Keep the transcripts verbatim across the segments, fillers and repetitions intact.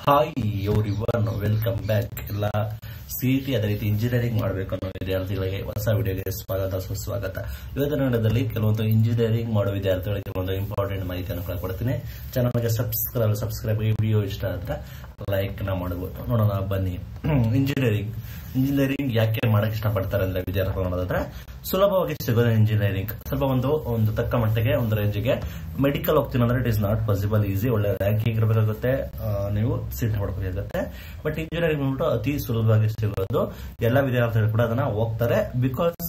Hi everyone, welcome back. ಎಲ್ಲ CET ಅದೇ ರೀತಿ ಇಂಜಿನಿಯರಿಂಗ್ ಮಾಡಬೇಕು ಅನ್ನೋ ವಿದ್ಯಾರ್ಥಿಗಳಿಗೆ ಹೊಸ ವಿಡಿಯೋಗೆ ಸ್ವಾಗತ ಸುಸ್ವಾಗತ. ಇವತ್ತಿನ ವಿಡಿಯೋದಲ್ಲಿ ಕೆಲವೊಂದು ಇಂಜಿನಿಯರಿಂಗ್ ಮಾಡೋ ವಿದ್ಯಾರ್ಥಿಗಳಿಗೆ ಕೆಲವೊಂದು ಇಂಪಾರ್ಟೆಂಟ್ ಮಾಹಿತಿಯನ್ನು ಕೊಡ್ತೀನಿ. ಚಾನಲ್ಗೆ ಸಬ್ಸ್ಕ್ರೈಬ್ ಸಬ್ಸ್ಕ್ರೈಬ್ ವಿಡಿಯೋ ಇಷ್ಟ ಆದ್ರೆ ಲೈಕ್ ನ ಮಾಡಬಹುದು. ನೋಡೋಣ ಬನ್ನಿ. ಇಂಜಿನಿಯರಿಂಗ್ ಇಂಜಿನಿಯರಿಂಗ್ ಯಾಕೆ ಮಾಡಕ್ ಇಷ್ಟಪಡ್ತಾರೆ ಅಂದ್ರೆ ವಿದ್ಯಾರ್ಥಿಗಳು ನೋಡೋದಾದ್ರೆ ಸುಲಭವಾಗಿ ಸಿಗೋದು ಇಂಜಿನಿಯರಿಂಗ್. ಸ್ವಲ್ಪ ಒಂದು ಒಂದು ತಕ್ಕ ಮಟ್ಟಿಗೆ ಒಂದು ರೇಂಜ್ಗೆ ಮೆಡಿಕಲ್ ಹೋಗ್ತೀನಿ ಅಂದ್ರೆ it is not possible easy. ಒಳ್ಳೆ ರ್ಯಾಂಕಿಂಗ್ ಇರಬೇಕಾಗುತ್ತೆ, ನೀವು ಸೀಟ್ ಮಾಡ್ಬೇಕಾಗುತ್ತೆ. ಬಟ್ ಇಂಜಿನಿಯರಿಂಗ್ ಬಂದ್ಬಿಟ್ಟು ಅತಿ ಸುಲಭವಾಗಿ ಸಿಗೋದು. ಎಲ್ಲ ವಿದ್ಯಾರ್ಥಿಗಳು ಕೂಡ ಅದನ್ನ ಹೋಗ್ತಾರೆ. ಬಿಕಾಸ್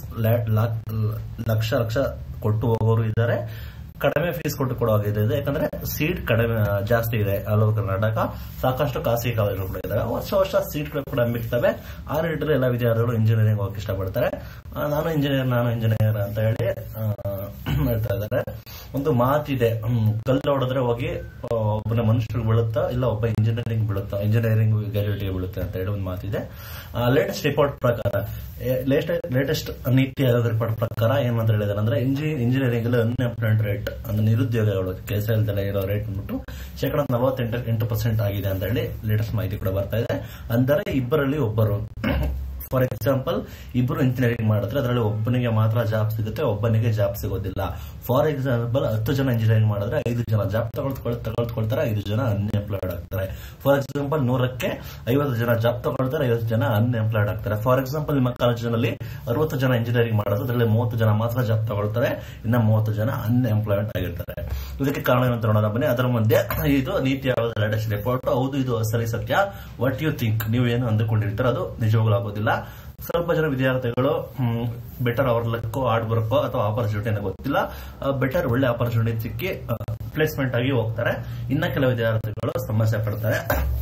ಲಕ್ಷ ಲಕ್ಷ ಕೊಟ್ಟು ಹೋಗೋರು ಇದ್ದಾರೆ, ಕಡಿಮೆ ಫೀಸ್ ಕೊಟ್ಟು ಕೊಡೋಗಿದೆ. ಯಾಕಂದ್ರೆ ಸೀಟ್ ಕಡಿಮೆ ಜಾಸ್ತಿ ಇದೆ. ಆಲ್ ಓವರ್ ಕರ್ನಾಟಕ ಸಾಕಷ್ಟು ಖಾಸಗಿ ಕಾಲೇಜುಗಳು ಕೂಡ ಇದಾವೆ. ವರ್ಷ ವರ್ಷ ಸೀಟ್ಗಳು ಕೂಡ ಮಿಕ್ತವೆ. ಆ ನಿಟ್ಟಿನಲ್ಲಿ ಎಲ್ಲ ವಿದ್ಯಾರ್ಥಿಗಳು ಇಂಜಿನಿಯರಿಂಗ್ ಹೋಗಕ್ಕೆ ಇಷ್ಟಪಡ್ತಾರೆ. ನಾನು ಇಂಜಿನಿಯರ್ ನಾನು ಇಂಜಿನಿಯರ್ ಅಂತ ಹೇಳಿ ಹೇಳ್ತಾ ಇದ್ದಾರೆ. ಒಂದು ಮಾತಿದೆ, ಕಲ್ಲು ಹೊಡೆದ್ರೆ ಹೋಗಿ ಒಬ್ಬನ ಮನುಷ್ಯರಿಗೆ ಬೀಳುತ್ತಾ, ಇಲ್ಲ ಒಬ್ಬ ಇಂಜಿನಿಯರಿಂಗ್ ಬೀಳುತ್ತಾ, ಇಂಜಿನಿಯರಿಂಗ್ ಗ್ರಾಜುಯೇಟ್ಗೆ ಬೀಳುತ್ತೆ ಅಂತ ಹೇಳಿ ಒಂದು ಮಾತಿದೆ. ಲೇಟೆಸ್ಟ್ ರಿಪೋರ್ಟ್ ಪ್ರಕಾರ ಲೇಟೆಸ್ಟ್ ನೀತಿ ಆಯೋಗದ ರಿಪೋರ್ಟ್ ಪ್ರಕಾರ ಏನಂತ ಹೇಳಿದಾರೆ ಅಂದ್ರೆ ಇಂಜಿನಿಯರಿಂಗ್ ಅನ್ಎಂಪ್ಲಾಯ್ಮೆಂಟ್ ರೇಟ್ ಅಂದ್ರೆ ನಿರುದ್ಯೋಗಗಳು ಕೆಲಸ ಇಲ್ದಲೇ ಇರೋ ರೇಟ್ ಬಂದ್ಬಿಟ್ಟು ಶೇಕಡ ನಲವತ್ತೆಂಟು ಎಂಟು ಪರ್ಸೆಂಟ್ ಆಗಿದೆ ಅಂತ ಹೇಳಿ ಲೇಟೆಸ್ಟ್ ಮಾಹಿತಿ ಕೂಡ ಬರ್ತಾ ಇದೆ. ಅಂದರೆ ಇಬ್ಬರಲ್ಲಿ ಒಬ್ಬರು, ಫಾರ್ ಎಕ್ಸಾಂಪಲ್ ಇಬ್ಬರು ಇಂಜಿನಿಯರಿಂಗ್ ಮಾಡಿದ್ರೆ ಅದರಲ್ಲಿ ಒಬ್ಬನಿಗೆ ಮಾತ್ರ ಜಾಬ್ ಸಿಗುತ್ತೆ, ಒಬ್ಬನಿಗೆ ಜಾಬ್ ಸಿಗೋದಿಲ್ಲ. ಫಾರ್ ಎಕ್ಸಾಂಪಲ್ ಹತ್ತು ಜನ ಇಂಜಿನಿಯರಿಂಗ್ ಮಾಡಿದ್ರೆ ಐದು ಜನ ಜಾಬ್ ತಗೊಳ್ಕೊಳ್ ತಗೊಳ್ಕೊಳ್ತಾರೆ, ಐದು ಜನ ಅನ್ಎಂಪ್ಲಾಯ್ಡ್ ಆಗ್ತಾರೆ. ಫಾರ್ ಎಕ್ಸಾಂಪಲ್ ನೂರಕ್ಕೆ ಐವತ್ತು ಜನ ಜಾಬ್ ತಗೊಳ್ತಾರೆ, ಐವತ್ತು ಜನ ಅನ್ಎಂಪ್ಲಾಯ್ಡ್ ಆಗ್ತಾರೆ. ಫಾರ್ ಎಕ್ಸಾಂಪಲ್ ನಿಮ್ಮ ಕಾಲೇಜಿನಲ್ಲಿ ಅರವತ್ತು ಜನ ಇಂಜಿನಿಯರಿಂಗ್ ಮಾಡೋದು, ಅದರಲ್ಲಿ ಮೂವತ್ತು ಜನ ಮಾತ್ರ ಜಾಬ್ ತಗೊಳ್ತಾರೆ, ಇನ್ನ ಮೂವತ್ತು ಜನ ಅನ್ಎಂಪ್ಲಾಯ್ಡ್ ಆಗಿರ್ತಾರೆ. ಇದಕ್ಕೆ ಕಾರಣ ಏನಂತ ನೋಡೋಣ ಬನ್ನಿ. ಅದರ ಮಧ್ಯೆ ಇದು ನೀತಿ ಆಯೋಗದ ಲೇಟೆಸ್ಟ್ ರಿಪೋರ್ಟ್. ಹೌದು, ಇದು ಸರಿ ಸತ್ಯ. ವಾಟ್ ಯು ಥಿಂಕ್, ನೀವೇನು ಅಂದುಕೊಂಡಿರ್ತಾರೆ ಅದು ನಿಜವಾಗ್ಲೂ ಆಗೋದಿಲ್ಲ. ಸ್ವಲ್ಪ ಜನ ವಿದ್ಯಾರ್ಥಿಗಳು ಬೆಟರ್ ಅವರ್ ಲಕ್ಕೋ ಹಾರ್ಡ್ ವರ್ಕೋ ಅಥವಾ ಆಪರ್ಚುನಿಟಿ ಅನ್ನೋ ಗೊತ್ತಿಲ್ಲ, ಬೆಟರ್ ಒಳ್ಳೆ ಆಪರ್ಚುನಿಟಿ ಸಿಕ್ಕಿ ಪ್ಲೇಸ್ಮೆಂಟ್ ಆಗಿ ಹೋಗ್ತಾರೆ. ಇನ್ನ ಕೆಲವು ವಿದ್ಯಾರ್ಥಿಗಳು ಸಮಸ್ಯೆ ಪಡ್ತಾರೆ.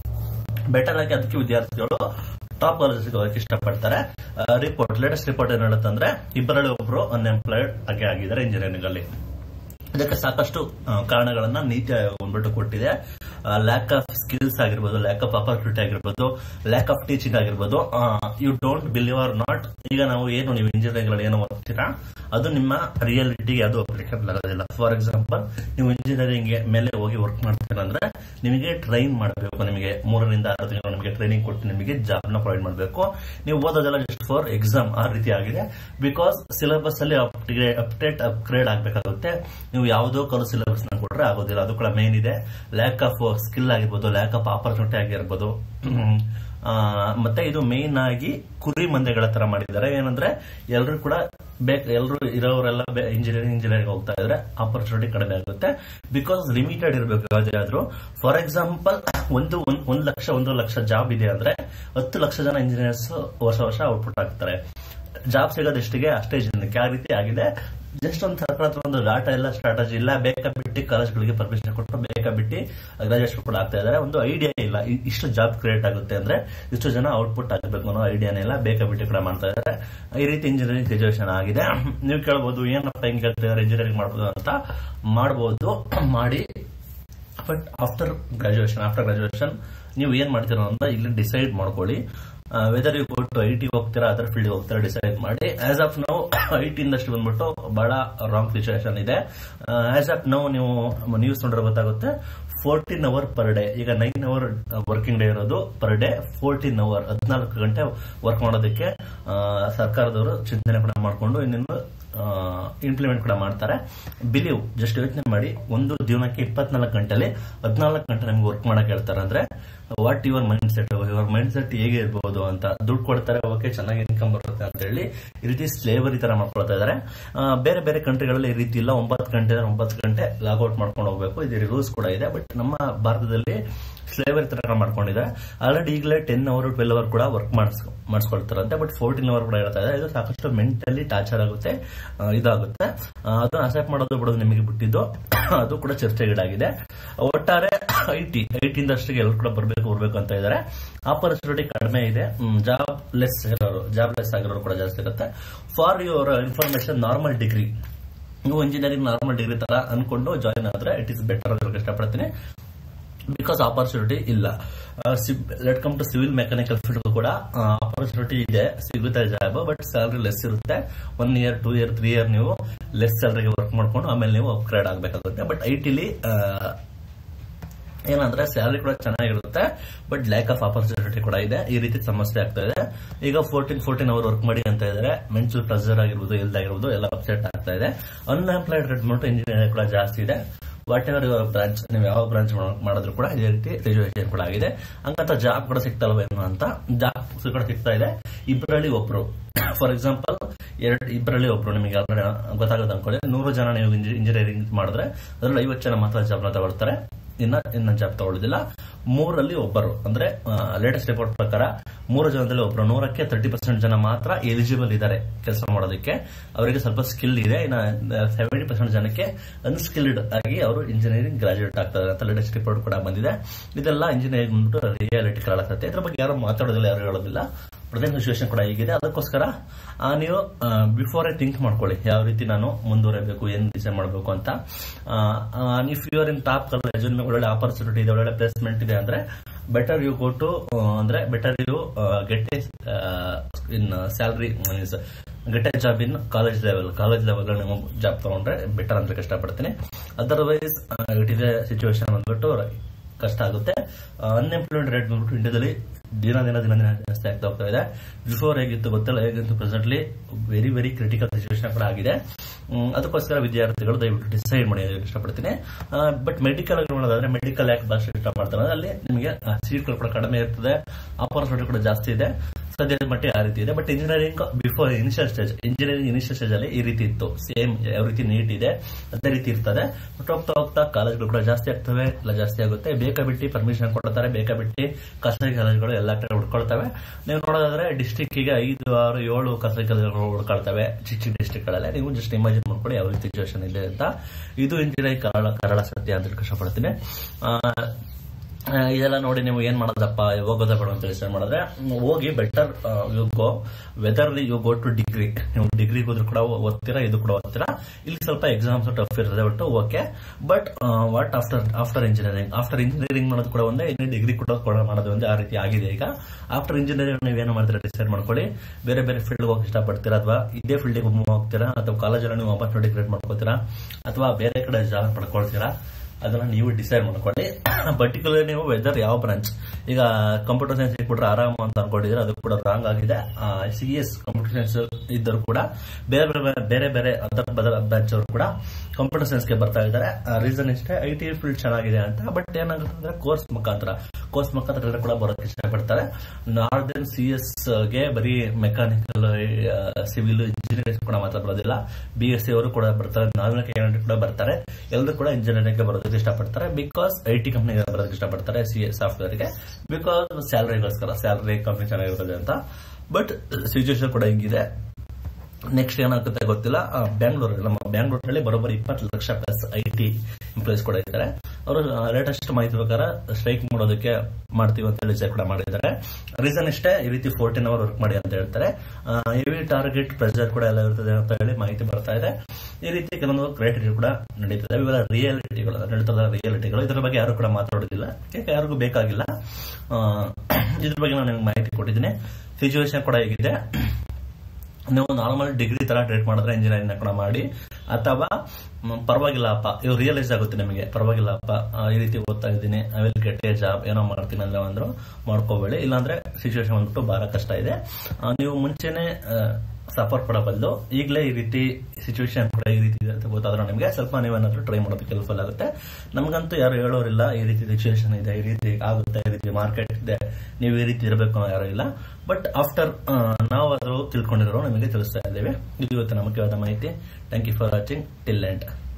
ಬೆಟರ್ ಆಗಿ ಅದಕ್ಕೆ ವಿದ್ಯಾರ್ಥಿಗಳು ಟಾಪ್ ಕಾಲೇಜ್ ಹೋಗಕ್ಕೆ ಇಷ್ಟಪಡ್ತಾರೆ. ರಿಪೋರ್ಟ್ ಲೇಟೆಸ್ಟ್ ರಿಪೋರ್ಟ್ ಏನ್ ಹೇಳುತ್ತಂದ್ರೆ ಇಬ್ಬರಲ್ಲಿ ಒಬ್ರು ಅನ್ಎಂಪ್ಲಾಯ್ಡ್ ಆಗಿ ಆಗಿದ್ದಾರೆ ಇಂಜಿನಿಯರಿಂಗ್ ಅಲ್ಲಿ. ಇದಕ್ಕೆ ಸಾಕಷ್ಟು ಕಾರಣಗಳನ್ನ ನೀತಿ ಆಯೋಗ ಬಂದ್ಬಿಟ್ಟು ಕೊಟ್ಟಿದೆ. ಲ್ಯಾಕ್ ಆಫ್ ಸ್ಕಿಲ್ಸ್ ಆಗಿರ್ಬೋದು, ಲ್ಯಾಕ್ ಆಫ್ ಆಪರ್ಚುನಿಟಿ ಆಗಿರ್ಬೋದು, ಲ್ಯಾಕ್ ಆಫ್ ಟೀಚಿಂಗ್ ಆಗಿರ್ಬೋದು. You don't believe or not, ಈಗ ನಾವು ಏನು ನೀವು ಇಂಜಿನಿಯರಿಂಗ್ ಏನು ಓದ್ತೀರಾ ಅದು ನಿಮ್ಮ ರಿಯಾಲಿಟಿಗೆ ಅದು ಅಪ್ಲಿಕೇಬಲ್ ಆಗೋದಿಲ್ಲ. ಫಾರ್ ಎಕ್ಸಾಂಪಲ್ ನೀವು ಇಂಜಿನಿಯರಿಂಗ್ ಮೇಲೆ ಹೋಗಿ ವರ್ಕ್ ಮಾಡ್ತೀರಾ ಅಂದ್ರೆ ನಿಮಗೆ ಟ್ರೈನ್ ಮಾಡಬೇಕು. ನಿಮಗೆ ಮೂರರಿಂದ ಆರು ತಿಂಗಳು ನಿಮಗೆ ಟ್ರೈನಿಂಗ್ ಕೊಟ್ಟು ನಿಮಗೆ ಜಾಬ್ ನ ಪ್ರೊವೈಡ್ ಮಾಡಬೇಕು. ನೀವು ಓದೋದೆಲ್ಲ ಜಸ್ಟ್ ಫಾರ್ ಎಕ್ಸಾಮ್ ಆ ರೀತಿ ಆಗಿದೆ. ಬಿಕಾಸ್ ಸಿಲೆಬಸ್ ಅಲ್ಲಿ ಅಪ್ಡೇಟ್ ಅಪ್ಗ್ರೇಡ್ ಆಗಬೇಕಾಗುತ್ತೆ. ನೀವು ಯಾವುದೋ ಕಲು ಸಿಲೆಬಸ್ ನ ಕೊಟ್ರೆ ಆಗೋದಿಲ್ಲ. ಅದು ಕೂಡ ಮೇನ್ ಇದೆ. ಲ್ಯಾಕ್ ಆಫ್ ಸ್ಕಿಲ್ ಆಗಿರ್ಬೋದು, ಲ್ಯಾಕ್ ಆಫ್ ಆಪರ್ಚುನಿಟಿ ಆಗಿರ್ಬೋದು. ಮತ್ತೆ ಇದು ಮೇನ್ ಆಗಿ ಕುರಿ ಮಂದೆಗಳ ತರ ಮಾಡಿದ್ದಾರೆ. ಏನಂದ್ರೆ ಎಲ್ಲರೂ ಕೂಡ ಬೇಕು, ಎಲ್ಲರೂ ಇರೋರೆಲ್ಲ ಇಂಜಿನಿಯರಿಂಗ್ ಇಂಜಿನಿಯರಿಂಗ್ ಹೋಗ್ತಾ ಇದ್ರೆ ಆಪರ್ಚುನಿಟಿ ಕಡಿಮೆ ಆಗುತ್ತೆ. ಬಿಕಾಸ್ ಲಿಮಿಟೆಡ್ ಇರಬೇಕು ಯಾವುದೇ ಆದ್ರೂ. ಫಾರ್ ಎಕ್ಸಾಂಪಲ್ ಒಂದು ಒಂದು ಲಕ್ಷ ಒಂದು ಲಕ್ಷ ಜಾಬ್ ಇದೆ ಅಂದ್ರೆ ಹತ್ತು ಲಕ್ಷ ಜನ ಇಂಜಿನಿಯರ್ಸ್ ವರ್ಷ ವರ್ಷ ಔಟ್ಪುಟ್ ಆಗ್ತಾರೆ. ಜಾಬ್ ಸಿಗೋದು ಎಷ್ಟಿಗೆ ಅಷ್ಟೇ ಜನಕ್ಕೆ. ಆ ರೀತಿ ಆಗಿದೆ. ಜಸ್ಟ್ ಒಂದು ಸರ್ಕಾರ ಹತ್ರ ಒಂದು ಡಾಟಾ ಎಲ್ಲ ಸ್ಟ್ರಾಟಜಿ ಇಲ್ಲ. ಬೇಕಾ ಬಿಟ್ಟು ಕಾಲೇಜ್ಗಳಿಗೆ ಪರ್ಮಿಷನ್ ಕೊಟ್ಟು ಬೇಕಾ ಬಿಟ್ಟು ಗ್ರಾಜುಯೇಷನ್ ಕೂಡ ಆಗ್ತಾ ಇದಾರೆ. ಒಂದು ಐಡಿಯಾ ಇಲ್ಲ ಇಷ್ಟು ಜಾಬ್ ಕ್ರಿಯೇಟ್ ಆಗುತ್ತೆ ಅಂದ್ರೆ ಇಷ್ಟು ಜನ ಔಟ್ಪುಟ್ ಆಗಬೇಕು ಅನ್ನೋ ಐಡಿಯಾನೇ ಇಲ್ಲ. ಬೇಕಾ ಬಿಟ್ಟು ಕೂಡ ಮಾಡ್ತಾ ಇದ್ದಾರೆ. ಈ ರೀತಿ ಇಂಜಿನಿಯರಿಂಗ್ ಗ್ರಾಜುಯೇಷನ್ ಆಗಿದೆ. ನೀವು ಕೇಳಬಹುದು ಏನಪ್ಪ ಹಿಂಗೆ ಹೇಳ್ತಿದ್ದಾರೆ ಇಂಜಿನಿಯರಿಂಗ್ ಮಾಡಬಹುದು ಅಂತ. ಮಾಡಬಹುದು, ಮಾಡಿ. But after graduation after graduation ನೀವು ಏನ್ ಮಾಡ್ತೀರೋ ಅಂತ ಇಲ್ಲಿ ಡಿಸೈಡ್ ಮಾಡ್ಕೊಳ್ಳಿ. Whether you go to I T ಹೋಗ್ತೀರಾ ಅದರ ಫೀಲ್ಡ್ ಹೋಗ್ತೀರಾ ಡಿಸೈಡ್ ಮಾಡಿ. As of now I T industry ಬಂದ್ಬಿಟ್ಟು ಬಹಳ ರಾಂಗ್ ಸಿಚುವೇಶನ್ ಇದೆ. ಆಸ್ ಆಫ್ ನೌ ನೀವು ನ್ಯೂಸ್ ನೋಡಿದ್ರೆ ಗೊತ್ತಾಗುತ್ತೆ. ಫೋರ್ಟೀನ್ ಅವರ್ ಪರ್ ಡೇ, ಈಗ ನೈನ್ ಅವರ್ ವರ್ಕಿಂಗ್ ಡೇ ಇರೋದು ಪರ್ ಡೇ ಫೋರ್ಟೀನ್ ಅವರ್ ಹದಿನಾಲ್ಕು ಗಂಟೆ ವರ್ಕ್ ಮಾಡೋದಕ್ಕೆ ಸರ್ಕಾರದವರು ಚಿಂತನೆ ಕೂಡ ಮಾಡಿಕೊಂಡು ಇನ್ನೇನು ಇಂಪ್ಲಿಮೆಂಟ್ ಕೂಡ ಮಾಡ್ತಾರೆ. ಬಿಲೀವ್, ಜಸ್ಟ್ ಯೋಚನೆ ಮಾಡಿ, ಒಂದು ದಿನಕ್ಕೆ ಇಪ್ಪತ್ನಾಲ್ಕು ಗಂಟೆಲಿ ಹದಿನಾಲ್ಕು ಗಂಟೆ ನಮ್ಗೆ ವರ್ಕ್ ಮಾಡಕ್ ಹೇಳ್ತಾರೆ ಅಂದ್ರೆ what your mindset, your mindset ಹೇಗೆ ಇರಬಹುದು ಅಂತ. ದುಡ್ಡು ಕೊಡ್ತಾರೆ, ಓಕೆ ಚೆನ್ನಾಗಿ ಇನ್ಕಮ್ ಬರುತ್ತೆ ಅಂತ ಹೇಳಿ ಈ ರೀತಿ ಸ್ಲೇವರಿ ತರ ಮಾಡ್ಕೊಳ್ತಾ ಇದಾರೆ. ಬೇರೆ ಬೇರೆ ಕಂಟ್ರಿಗಳಲ್ಲಿ ಈ ರೀತಿ ಇಲ್ಲ. ಒಂಬತ್ತು ಗಂಟೆ ಒಂಬತ್ತು ಗಂಟೆ ಲಾಗ್ಔಟ್ ಮಾಡ್ಕೊಂಡು ಹೋಗ್ಬೇಕು, ಇದು ರೂಲ್ಸ್ ಕೂಡ ಇದೆ. ಬಟ್ ನಮ್ಮ ಭಾರತದಲ್ಲಿ ಸ್ಲೇವರಿ ತರ ಮಾಡ್ಕೊಂಡಿದ್ದಾರೆ. ಆಲ್ರೆಡಿ ಈಗಲೇ ಟೆನ್ ಅವರ್ ಟ್ವೆಲ್ ಅವರ್ ಕೂಡ ವರ್ಕ್ ಮಾಡಿಸ್ಕೊಳ್ತಾರಂತೆ. ಬಟ್ ಫೋರ್ಟೀನ್ ಅವರ್ ಕೂಡ ಹೇಳ್ತಾ ಇದೆ. ಇದು ಸಾಕಷ್ಟು ಮೆಂಟಲಿ ಟಾರ್ಚರ್ ಆಗುತ್ತೆ, ಇದಾಗುತ್ತೆ. ಅದನ್ನ ಅಕ್ಸೆಪ್ಟ್ ಮಾಡೋದು ಬಿಡೋದು ನಿಮಗೆ ಬಿಟ್ಟಿದ್ದು, ಅದು ಕೂಡ ಚರ್ಚೆಗೀಡಾಗಿದೆ. ಒಟ್ಟಾರೆ ಐ ಟಿ ಐ ಟಿ ಇಂಡಸ್ಟ್ರಿಗೆ ಎಲ್ಲರೂ ಕೂಡ ಬರಬೇಕು ಬರ್ಬೇಕು ಅಂತ ಇದ್ದಾರೆ. ಆಪರ್ಚುನಿಟಿ ಕಡಿಮೆ ಇದೆ. ಜಾಬ್ ಲೆಸ್ ಇರೋರು ಜಾಬ್ ಲೆಸ್ ಆಗಿರೋರು ಕೂಡ ಜಾಸ್ತಿ ಇರುತ್ತೆ. For your information, normal degree ನೀವು ಇಂಜಿನಿಯರಿಂಗ್ ನಾರ್ಮಲ್ ಡಿಗ್ರಿ ತರ ಅನ್ಕೊಂಡು ಜಾಯಿನ್ ಆದ್ರೆ ಇಟ್ ಇಸ್ ಬೆಟರ್ ಅಂತ ಇಷ್ಟಪಡ್ತೀನಿ. ಬಿಕಾಸ್ ಆಪರ್ಚುನಿಟಿ ಇಲ್ಲ. Let come to civil mechanical field ಕೂಡ ಆಪರ್ಚುನಿಟಿ ಇದೆ, ಸಿಗುತ್ತೆ ಜಾಬ್. ಬಟ್ ಸ್ಯಾಲರಿ ಲೆಸ್ ಇರುತ್ತೆ. One year two year three year ನೀವು ಲೆಸ್ ಸ್ಯಾಲರಿಗೆ ವರ್ಕ್ ಮಾಡ್ಕೊಂಡು ಆಮೇಲೆ ನೀವು ಅಪ್ಗ್ರೇಡ್ ಆಗಬೇಕಾಗುತ್ತೆ. ಬಟ್ ಐ ಟಿಲಿ ಏನಂದ್ರೆ ಸ್ಯಾಲರಿ ಕೂಡ ಚೆನ್ನಾಗಿರುತ್ತೆ, ಬಟ್ ಲ್ಯಾಕ್ ಆಫ್ ಆಪರ್ಚುನಿಟಿ ಕೂಡ ಇದೆ. ಈ ರೀತಿ ಸಮಸ್ಯೆ ಆಗ್ತಾ ಇದೆ. ಈಗ ಫೋರ್ಟೀನ್ ಫೋರ್ಟೀನ್ ಅವರ್ ವರ್ಕ್ ಮಾಡಿ ಅಂತ ಇದ್ದಾರೆ. ಮೆಂಟಲ್ ಪ್ರೆಷರ್ ಆಗಿರ್ಬೋದು, ಹೆಲ್ತ್ ಆಗಿರ್ಬೋದು ಎಲ್ಲ ಅಪ್ಸೆಟ್ ಆಗ್ತಾ ಇದೆ. ಅನ್ಎಂಪ್ಲಾಯ್ಡ್ ರೇಟ್ ಬಂದ್ಬಿಟ್ಟು ಇಂಜಿನಿಯರ್ ಕೂಡ ಜಾಸ್ತಿ ಇದೆ. ವಾಟ್ ಎವರ್ ಯುವರ್ ಬ್ರಾಂಚ್, ನೀವು ಯಾವ ಬ್ರಾಂಚ್ ಮಾಡಿದ್ರು ಕೂಡ ಇದೇ ರೀತಿ ರಿಸರ್ವೇಷನ್ ಕೂಡ ಆಗಿದೆ. ಹಂಗಂತ ಜಾಬ್ ಕೂಡ ಸಿಗ್ತಲ್ವೇನು ಅಂತ, ಜಾಬ್ ಕೂಡ ಸಿಗ್ತಾ ಇದೆ. ಇಬ್ಬರಲ್ಲಿ ಒಬ್ರು, ಫಾರ್ ಎಕ್ಸಾಂಪಲ್ ಎರಡು ಇಬ್ಬರಲ್ಲಿ ಒಬ್ರು ನಿಮಗೆ ಆಲ್ರೆಡಿ ಗೊತ್ತಾಗುತ್ತೆ ಅನ್ಕೊಳ್ಳಿ. ನೂರು ಜನ ನೀವು ಇಂಜಿನಿಯರಿಂಗ್ ಮಾಡಿದ್ರೆ ಅದ್ರಲ್ಲಿ ಐವತ್ತು ಜನ ಮಾತ್ರ ಜಾಬ್ನ ತಗೊಳ್ತಾರೆ, ಇನ್ನ ಇನ್ನ ಜಾಬ್ ತಗೊಳ್ಳೋದಿಲ್ಲ. ಮೂರಲ್ಲಿ ಒಬ್ಬರು, ಅಂದ್ರೆ ಲೇಟೆಸ್ಟ್ ರಿಪೋರ್ಟ್ ಪ್ರಕಾರ ಮೂರು ಜನದಲ್ಲಿ ಒಬ್ಬರು, ನೂರಕ್ಕೆ ತರ್ಟಿ ಪರ್ಸೆಂಟ್ ಜನ ಮಾತ್ರ ಎಲಿಜಿಬಲ್ ಇದ್ದಾರೆ ಕೆಲಸ ಮಾಡೋದಕ್ಕೆ. ಅವರಿಗೆ ಸ್ವಲ್ಪ ಸ್ಕಿಲ್ ಇದೆ. ಇನ್ನು ಸೆವೆಂಟಿ ಪರ್ಸೆಂಟ್ ಜನಕ್ಕೆ ಅನ್ಸ್ಕಿಲ್ಡ್ ಆಗಿ ಅವರು ಇಂಜಿನಿಯರಿಂಗ್ ಗ್ರಾಜುಯೇಟ್ ಆಗ್ತಾರೆ ಅಂತ ಲೇಟೆಸ್ಟ್ ರಿಪೋರ್ಟ್ ಕೂಡ ಬಂದಿದೆ. ಇದೆಲ್ಲ ಇಂಜಿನಿಯರಿಂಗ್ ಬಂದ್ಬಿಟ್ಟು ರಿಯಾಲಿಟಿ ಕಾಣಕತ್ತೆ. ಇದ್ರ ಬಗ್ಗೆ ಯಾರು ಮಾತಾಡೋದಿಲ್ಲ, ಯಾರು ಹೇಳೋದಿಲ್ಲ. ಪ್ರೆಸೆಂಟ್ ಸಿಚುವೇಶನ್ ಕೂಡ ಹೀಗಿದೆ. ಅದಕ್ಕೋಸ್ಕರ ನೀವು ಬಿಫೋರ್ ಐ ಥಿಂಕ್ ಮಾಡ್ಕೊಳ್ಳಿ, ಯಾವ ರೀತಿ ನಾನು ಮುಂದುವರೆಯಬೇಕು, ಏನ್ ಡಿಸೈಡ್ ಮಾಡಬೇಕು ಅಂತ. If you are in top college, ಒಳ್ಳೆ ಆಪರ್ಚುನಿಟಿ ಇದೆ, ಒಳ್ಳೆ ಪ್ಲೇಸ್ಮೆಂಟ್ ಇದೆ ಅಂದ್ರೆ ಬೆಟರ್ ಯು ಗೋ ಟು, ಅಂದ್ರೆ better you get a in salary means get a job in college level. College level ನೀವು ಜಾಬ್ ತಗೊಂಡ್ರೆ ಬೆಟರ್ ಅಂತ ಕಷ್ಟಪಡ್ತೀನಿ. Otherwise it is a situation ಬಂದ್ಬಿಟ್ಟು ಕಷ್ಟ ಆಗುತ್ತೆ. ಅನ್ಎಂಪ್ಲಾಯ್ಡ್ ರೇಟ್ ಬಂದ್ಬಿಟ್ಟು ಇಂಡಿಯಾದಲ್ಲಿ ದಿನ ದಿನ ದಿನ ದಿನ ಜಾಸ್ತಿ ಆಗ್ತಾ ಹೋಗ್ತಾ ಇದೆ. ಬಿಫೋರ್ ಹೇಗಿತ್ತು ಗೊತ್ತಿಲ್ಲ, ಹೇಗಿತ್ತು presently very very critical situation ಕೂಡ ಆಗಿದೆ. ಅದಕ್ಕೋಸ್ಕರ ವಿದ್ಯಾರ್ಥಿಗಳು ದಯವಿಟ್ಟು ಡಿಸೈಡ್ ಮಾಡಿ ಇಷ್ಟಪಡ್ತೀನಿ. ಬಟ್ ಮೆಡಿಕಲ್ ನೋಡೋದಾದ್ರೆ ಮೆಡಿಕಲ್ ಯಾಕೆ ಭಾಷೆ ಇಷ್ಟ ಮಾಡ್ತಾರೆ, ಅಲ್ಲಿ ನಿಮಗೆ ಸೀಟ್ಗಳು ಕೂಡ ಕಡಿಮೆ ಇರ್ತದೆ, ಆಪರ್ಚುನಿಟಿ ಕೂಡ ಜಾಸ್ತಿ ಇದೆ. ಸದ್ಯದ ಮಟ್ಟಿಗೆ ಆ ರೀತಿ ಇದೆ. But engineering before initial stage, engineering initial stage ಅಲ್ಲಿ ಈ ರೀತಿ ಇತ್ತು, ಸೇಮ್ ಯಾವ ರೀತಿ ನೀಟ್ ಇದೆ ಅದೇ ರೀತಿ ಇರ್ತದೆ. ಬಟ್ ಹೋಗ್ತಾ ಹೋಗ್ತಾ ಕಾಲೇಜ್ಗಳು ಕೂಡ ಜಾಸ್ತಿ ಆಗ್ತವೆ, ಎಲ್ಲ ಜಾಸ್ತಿ ಆಗುತ್ತೆ. ಬೇಕಾ ಬಿಟ್ಟು ಪರ್ಮಿಷನ್ ಕೊಡ್ತಾರೆ, ಬೇಕಾ ಬಿಟ್ಟು ಖಾಸಗಿ ಕಾಲೇಜ್ಗಳು ಎಲ್ಲ ಕಡೆ ಹುಡ್ಕೊಳ್ತವೆ. ನೀವು ನೋಡೋದಾದ್ರೆ ಡಿಸ್ಟಿಕ್ ಗೆ ಐದು ಆರು ಏಳು ಖಾಸಗಿ ಕಾಲೇಜ್ಗಳು ಹುಡ್ಕೊಳ್ತವೆ ಚಿಕ್ಕ ಚಿಕ್ಕ ಡಿಸ್ಟಿಕ್ ಗಳಲ್ಲಿ. ನೀವು ಜಸ್ಟ್ ಇಮ್ಯಾಜಿನ್ ಮಾಡ್ಕೊಳ್ಳಿ ಯಾವ ರೀತಿ ಸಿಚುವೇಶನ್ ಇದೆ ಅಂತ. ಇದು ಇಂಜಿನಿಯರಿಂಗ್ ಕರಾಳ ಕರಾಳ ಸತ್ಯ ಅಂತ ಕಷ್ಟಪಡ್ತೀನಿ. ಇದೆಲ್ಲ ನೋಡಿ ನೀವು ಏನ್ ಮಾಡೋದಪ್ಪ, ಹೋಗೋದ ಬೇಡ ಅಂತ ಡಿಸೈಡ್ ಮಾಡಿದ್ರೆ ಹೋಗಿ better you go whether you go to degree. ನೀವು ಡಿಗ್ರಿ ಹೋದ್ರು ಕೂಡ ಓದ್ತೀರಾ, ಇದು ಕೂಡ ಓದ್ತೀರಾ. ಇಲ್ಲಿ ಸ್ವಲ್ಪ ಎಕ್ಸಾಮ್ಸ್ ಟಫ್ ಇರ್ತದೆ ಒಟ್ಟು okay. But what after after engineering after engineering ಮಾಡೋದು ಕೂಡ ಒಂದೇ, ಇನ್ನು ಡಿಗ್ರಿ ಕೂಡ ಮಾಡೋದು ಒಂದೇ, ಆ ರೀತಿ ಆಗಿದೆ ಈಗ. ಆಫ್ಟರ್ ಇಂಜಿನಿಯರಿಂಗ್ ನೀವೇನು ಮಾಡ್ತೀರಾ ಡಿಸೈಡ್ ಮಾಡ್ಕೊಳ್ಳಿ. ಬೇರೆ ಬೇರೆ ಫೀಲ್ಡ್ ಹೋಗಿ ಇಷ್ಟಪಡ್ತೀರಾ, ಅಥವಾ ಇದೇ ಫೀಲ್ಡಿಗೆ ಹೋಗ್ತೀರಾ, ಅಥವಾ ಕಾಲೇಜಲ್ಲಿ ನೀವು ಆಪರ್ಚುನಿಟಿ ಕ್ರಿಯೇಟ್ ಮಾಡ್ಕೋತೀರಾ, ಅಥವಾ ಬೇರೆ ಕಡೆ ಜಾಬ್ ಪಡ್ಕೊಳ್ತೀರಾ, ಅದನ್ನ ನೀವು ಡಿಸೈಡ್ ಮಾಡ್ಕೊಳ್ಳಿ. ಪರ್ಟಿಕ್ಯುಲರ್ ನೀವು ವೆದರ್ ಯಾವ ಬ್ರಾಂಚ್, ಈಗ ಕಂಪ್ಯೂಟರ್ ಸೈನ್ಸ್ ಕೊಟ್ರೆ ಆರಾಮ ಅಂತ ಅನ್ಕೊಂಡಿದ್ರೆ ಅದು ಕೂಡ ರಾಂಗ್ ಆಗಿದೆ. ಸಿ ಎಸ್ ಕಂಪ್ಯೂಟರ್ ಸೈನ್ಸ್ ಇದ್ದರು ಕೂಡ ಬೇರೆ ಬೇರೆ ಬೇರೆ ಬೇರೆ ಅದರ್ ಬದಲ ಬ್ರಾಂಚ್ ಅವರು ಕೂಡ ಕಂಪ್ಯೂಟರ್ ಸೈನ್ಸ್ ಗೆ ಬರ್ತಾ ಇದ್ದಾರೆ. ರೀಸನ್ ಇಷ್ಟೇ, ಐ ಟಿ ಫೀಲ್ಡ್ ಚೆನ್ನಾಗಿದೆ ಅಂತ. ಬಟ್ ಏನಾಗುತ್ತೆ ಅಂದ್ರೆ ಕೋರ್ಸ್ ಮುಖಾಂತರ ಕೋರ್ಸ್ ಮುಖಾಂತರ ಕೂಡ ಬರೋಕೆ ಇಷ್ಟಪಡ್ತಾರೆ. ನಾರ್ದನ್ ಸಿ ಎಸ್ ಗೆ ಬರೀ ಮೆಕ್ಯಾನಿಕಲ್, ಸಿವಿಲ್ ಇಂಜಿನಿಯರಿಂಗ್ ಕೂಡ ಮಾತ್ರ ಬರೋದಿಲ್ಲ. ಬಿ ಎಸ್ ಸಿ ಅವರು ಕೂಡ ಬರ್ತಾರೆ, ನಾರ್ಮಲ್ ಕ್ಯಾಂಡಿಡೇಟ್ ಕೂಡ ಬರ್ತಾರೆ. ಎಲ್ಲರೂ ಕೂಡ ಇಂಜಿನಿಯರಿಂಗ್ ಗೆ ಬರೋದಕ್ಕೆ ಇಷ್ಟಪಡ್ತಾರೆ. ಬಿಕಾಸ್ ಐ ಟಿ ಕಂಪನಿ ಬರೋದಕ್ಕೆ ಇಷ್ಟಪಡ್ತಾರೆ, ಸಿ ಎಸ್ ಸಾಫ್ಟ್ವೇರ್ ಗೆ. ಬಿಕಾಸ್ ಸ್ಯಾಲರಿಗೋಸ್ಕರ, ಸ್ಯಾಲರಿ ಕಂಪನಿ ಚೆನ್ನಾಗಿರ್ತದೆ ಅಂತ. ಬಟ್ ಸಿಚುವೇಶನ್ ಕೂಡ ಹಿಂಗಿದೆ. ನೆಕ್ಸ್ಟ್ ಏನಾಗುತ್ತೆ ಗೊತ್ತಿಲ್ಲ. ಬ್ಯಾಂಗ್ಳೂರ್, ನಮ್ಮ ಬ್ಯಾಂಗ್ಳೂರಲ್ಲಿ ಬರೋಬ್ಬರಿ ಇಪ್ಪತ್ತು ಲಕ್ಷ ಪ್ಲಸ್ ಐ ಟಿ ಎಂಪ್ಲಾಯೀಸ್ ಕೂಡ ಇದ್ದಾರೆ. ಅವರು ಲೇಟೆಸ್ಟ್ ಮಾಹಿತಿ ಪ್ರಕಾರ ಸ್ಟ್ರೈಕ್ ಮಾಡೋದಕ್ಕೆ ಮಾಡ್ತೀವಿ ಅಂತ ಹೇಳಿ ಕೂಡ ಮಾಡಿದ್ದಾರೆ. ರೀಸನ್ ಇಷ್ಟೇ, ಈ ರೀತಿ ಫೋರ್ಟೀನ್ ಅವರ್ ವರ್ಕ್ ಮಾಡಿ ಅಂತ ಹೇಳ್ತಾರೆ. ಹೆವಿ ಟಾರ್ಗೆಟ್ ಪ್ರೆಷರ್ ಕೂಡ ಎಲ್ಲ ಇರ್ತದೆ ಅಂತ ಹೇಳಿ ಮಾಹಿತಿ ಬರ್ತಾ ಇದೆ. ಈ ರೀತಿ ಕೆಲವೊಂದು ಕ್ರೈಟೀರಿಯಾ ಕೂಡ ನಡೀತದೆ. ಇವೆಲ್ಲ ರಿಯಾಲಿಟಿಗಳು, ನಡೀತದ ರಿಯಾಲಿಟಿಗಳು. ಇದರ ಬಗ್ಗೆ ಯಾರು ಕೂಡ ಮಾತಾಡೋದಿಲ್ಲ, ಯಾಕೆ ಯಾರಿಗೂ ಬೇಕಾಗಿಲ್ಲ. ಇದ್ರ ಬಗ್ಗೆ ನಾನು ನಿಮ್ಗೆ ಮಾಹಿತಿ ಕೊಟ್ಟಿದ್ದೀನಿ. ಸಿಚುವೇಶನ್ ಕೂಡ ಹೇಗಿದೆ, ನೀವು ನಾರ್ಮಲ್ ಡಿಗ್ರಿ ತರ ಟ್ರೀಟ್ ಮಾಡಿದ್ರೆ ಇಂಜಿನಿಯರಿಂಗ್ ಕೂಡ ಮಾಡಿ, ಅಥವಾ ಪರವಾಗಿಲ್ಲಪ್ಪ ಇವ್ ರಿಯಲೈಸ್ ಆಗುತ್ತೆ ನಿಮಗೆ, ಪರವಾಗಿಲ್ಲಪ್ಪ ಈ ರೀತಿ ಓದ್ತಾ ಇದ್ದೀನಿ, I will get a job, ಏನೋ ಮಾಡ್ತೀನಿ ಅಂದ್ರೆ ಅಂದ್ರು ಮಾಡ್ಕೋಬೇಡಿ. ಇಲ್ಲಾಂದ್ರೆ ಸಿಚುವೇಶನ್ ಬಂದ್ಬಿಟ್ಟು ಬಹಳ ಕಷ್ಟ ಇದೆ. ನೀವು ಮುಂಚೆನೆ ಸಫರ್ ಕೊಡೋ ಬದಲು ಈಗಲೇ ಈ ರೀತಿ ಸಿಚುವೇಶನ್ ಕೂಡ ಈ ರೀತಿ ಇದೆ ಅಂತ ಗೊತ್ತಾದ್ರೆ ನಿಮಗೆ ಸ್ವಲ್ಪ ನೀವೇನಾದ್ರೂ ಟ್ರೈ ಮಾಡೋದಕ್ಕೆ ಹೆಲ್ಪ್ಫುಲ್ ಆಗುತ್ತೆ. ನಮಗಂತೂ ಯಾರು ಹೇಳೋರಿಲ್ಲ ಈ ರೀತಿ ಸಿಚುವೇಶನ್ ಇದೆ, ಈ ರೀತಿ ಆಗುತ್ತೆ, ಈ ರೀತಿ ಮಾರ್ಕೆಟ್ ಇದೆ, ನೀವು ಈ ರೀತಿ ಇರಬೇಕು ಯಾರು ಇಲ್ಲ. ಬಟ್ ಆಫ್ಟರ್ ನಾವು ಅದು ತಿಳ್ಕೊಂಡಿರೋ ನಿಮಗೆ ತಿಳಿಸ್ತಾ ಇದ್ದೇವೆ. ಇದು ಇವತ್ತು ಮುಖ್ಯವಾದ ಮಾಹಿತಿ. Thank you for watching till end.